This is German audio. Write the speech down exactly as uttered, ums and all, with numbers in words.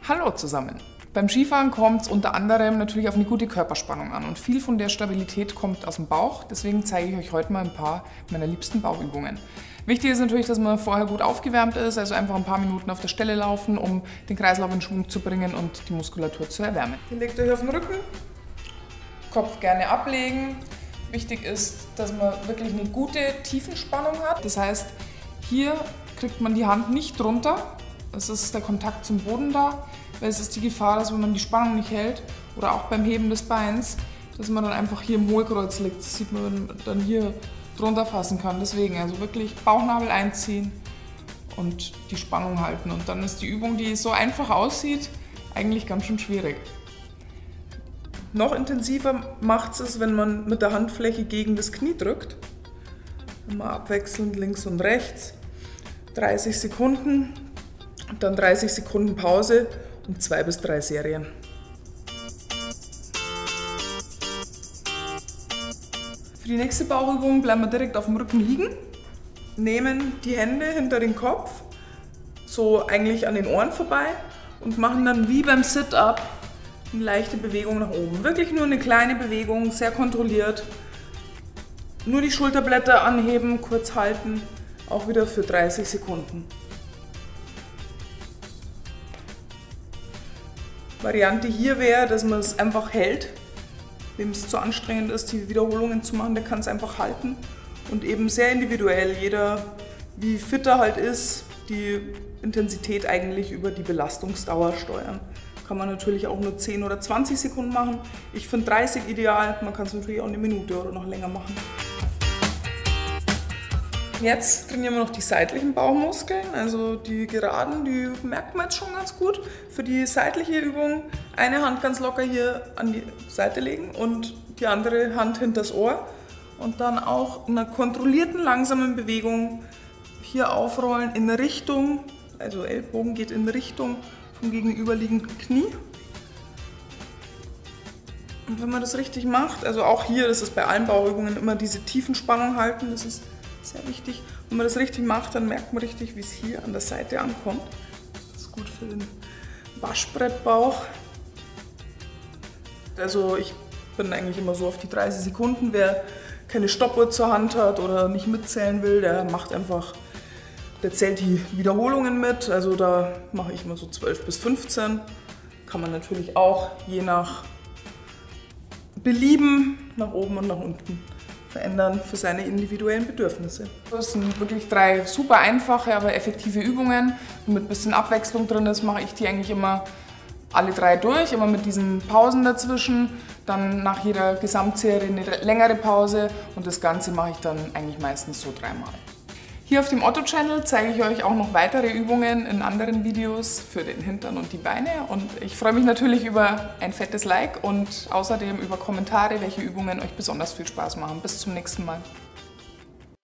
Hallo zusammen! Beim Skifahren kommt es unter anderem natürlich auf eine gute Körperspannung an und viel von der Stabilität kommt aus dem Bauch. Deswegen zeige ich euch heute mal ein paar meiner liebsten Bauchübungen. Wichtig ist natürlich, dass man vorher gut aufgewärmt ist, also einfach ein paar Minuten auf der Stelle laufen, um den Kreislauf in Schwung zu bringen und die Muskulatur zu erwärmen. Ihr legt euch auf den Rücken, Kopf gerne ablegen. Wichtig ist, dass man wirklich eine gute Tiefenspannung hat. Das heißt, hier kriegt man die Hand nicht drunter. Es ist der Kontakt zum Boden da, weil es ist die Gefahr, dass wenn man die Spannung nicht hält oder auch beim Heben des Beins, dass man dann einfach hier im Hohlkreuz liegt. Das sieht man, wenn man dann hier drunter fassen kann. Deswegen also wirklich Bauchnabel einziehen und die Spannung halten. Und dann ist die Übung, die so einfach aussieht, eigentlich ganz schön schwierig. Noch intensiver macht es, wenn man mit der Handfläche gegen das Knie drückt. Immer abwechselnd links und rechts. dreißig Sekunden. Und dann dreißig Sekunden Pause und zwei bis drei Serien. Für die nächste Bauchübung bleiben wir direkt auf dem Rücken liegen, nehmen die Hände hinter den Kopf, so eigentlich an den Ohren vorbei und machen dann wie beim Sit-Up eine leichte Bewegung nach oben. Wirklich nur eine kleine Bewegung, sehr kontrolliert. Nur die Schulterblätter anheben, kurz halten, auch wieder für dreißig Sekunden. Variante hier wäre, dass man es einfach hält. Wem es zu anstrengend ist, die Wiederholungen zu machen, der kann es einfach halten. Und eben sehr individuell, jeder wie fit er halt ist, die Intensität eigentlich über die Belastungsdauer steuern. Kann man natürlich auch nur zehn oder zwanzig Sekunden machen. Ich finde dreißig ideal, man kann es natürlich auch eine Minute oder noch länger machen. Jetzt trainieren wir noch die seitlichen Bauchmuskeln, also die geraden, die merkt man jetzt schon ganz gut. Für die seitliche Übung eine Hand ganz locker hier an die Seite legen und die andere Hand hinters Ohr. Und dann auch in einer kontrollierten, langsamen Bewegung hier aufrollen in Richtung, also Ellbogen geht in Richtung vom gegenüberliegenden Knie. Und wenn man das richtig macht, also auch hier, das ist bei allen Bauchübungen immer diese Tiefenspannung halten, das ist sehr wichtig. Wenn man das richtig macht, dann merkt man richtig, wie es hier an der Seite ankommt. Das ist gut für den Waschbrettbauch. Also ich bin eigentlich immer so auf die dreißig Sekunden. Wer keine Stoppuhr zur Hand hat oder nicht mitzählen will, der macht einfach, der zählt die Wiederholungen mit. Also da mache ich immer so zwölf bis fünfzehn. Kann man natürlich auch je nach Belieben nach oben und nach unten verändern für seine individuellen Bedürfnisse. Das sind wirklich drei super einfache, aber effektive Übungen. Und mit ein bisschen Abwechslung drin ist, mache ich die eigentlich immer alle drei durch, immer mit diesen Pausen dazwischen. Dann nach jeder Gesamtserie eine längere Pause und das Ganze mache ich dann eigentlich meistens so dreimal. Hier auf dem Otto-Channel zeige ich euch auch noch weitere Übungen in anderen Videos für den Hintern und die Beine. Und ich freue mich natürlich über ein fettes Like und außerdem über Kommentare, welche Übungen euch besonders viel Spaß machen. Bis zum nächsten Mal.